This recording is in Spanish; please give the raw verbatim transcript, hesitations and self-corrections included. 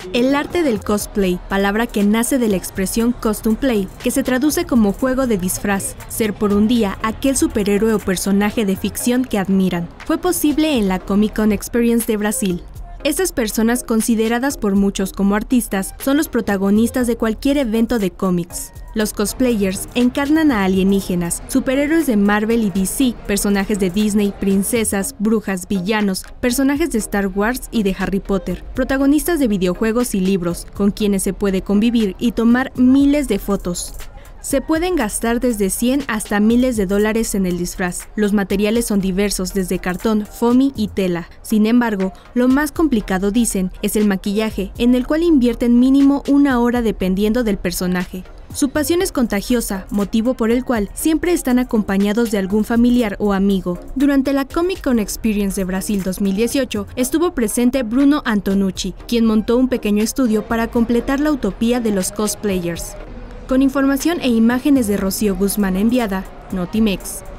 El arte del cosplay, palabra que nace de la expresión costume play, que se traduce como juego de disfraz, ser por un día aquel superhéroe o personaje de ficción que admiran, fue posible en la Comic Con Experience de Brasil. Estas personas, consideradas por muchos como artistas, son los protagonistas de cualquier evento de cómics. Los cosplayers encarnan a alienígenas, superhéroes de Marvel y D C, personajes de Disney, princesas, brujas, villanos, personajes de Star Wars y de Harry Potter, protagonistas de videojuegos y libros, con quienes se puede convivir y tomar miles de fotos. Se pueden gastar desde cien hasta miles de dólares en el disfraz. Los materiales son diversos, desde cartón, foamy y tela. Sin embargo, lo más complicado, dicen, es el maquillaje, en el cual invierten mínimo una hora dependiendo del personaje. Su pasión es contagiosa, motivo por el cual siempre están acompañados de algún familiar o amigo. Durante la Comic Con Experience de Brasil dos mil dieciocho estuvo presente Bruno Antonucci, quien montó un pequeño estudio para completar la utopía de los cosplayers. Con información e imágenes de Rocío Guzmán enviada, Notimex.